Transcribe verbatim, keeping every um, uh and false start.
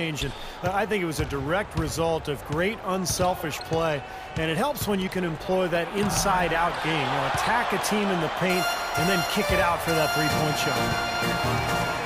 range. And uh, I think it was a direct result of great unselfish play. And it helps when you can employ that inside-out game. You know, attack a team in the paint and then kick it out for that three-point shot.